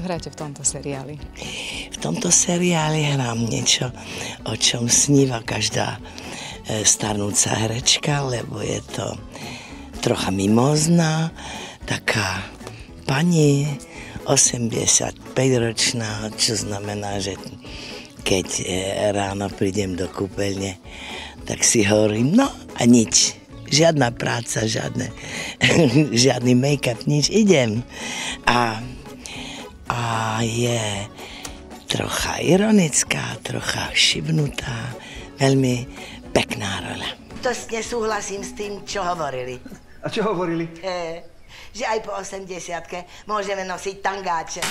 hráte v tomto seriáli? V tomto seriáli hrám niečo, o čom sníva každá starnúca herečka, lebo je to trocha mimózna, taká pani 85-ročná, čo znamená, že keď ráno prídem do kúpeľne, tak si hovorím, no a nič. Žiadna práca, žiadny make-up, nič, idem. A je trocha ironická, trocha šibnutá, veľmi pekná rola. To nesúhlasím s tým, čo hovorili. A čo hovorili? Že aj po 80-ke môžeme nosiť tangáče.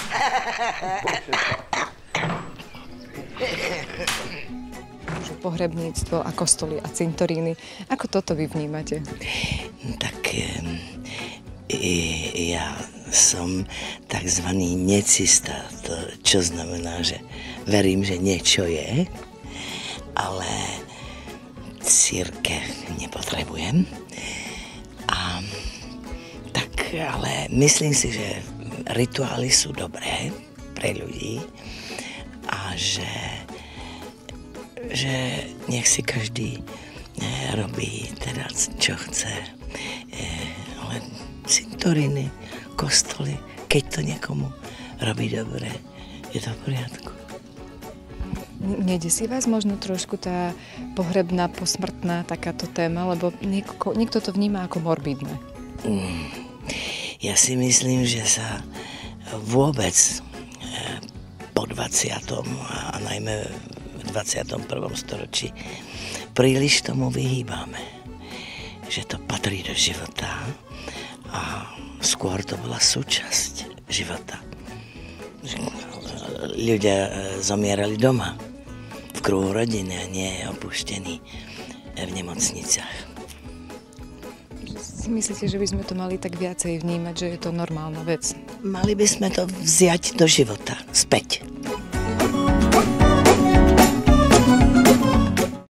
Pohrebníctvo a kostoly a cintoríny. Ako toto vy vnímate? Tak ja som takzvaný necista, to čo znamená, že verím, že niečo je, ale cirkev nepotrebujem. Ale myslím si, že rituály sú dobré pre ľudí a že nech si každý robí teda, čo chce. Ale cintoríny, kostoly, keď to niekomu robí dobre, je to v poriadku. Nedesí vás možno trošku tá pohrebná, posmrtná takáto téma, lebo niekto to vníma ako morbidné. Ja si myslím, že sa vôbec po 20. a najmä v 21. storočí príliš tomu vyhýbame. Že to patrí do života a skôr to bola súčasť života. Ľudia zomierali doma, v kruhu rodiny a nie opuštení v nemocniciach. Myslíte, že by sme to mali tak viacej vnímať, že je to normálna vec? Mali by sme to vziať do života, späť.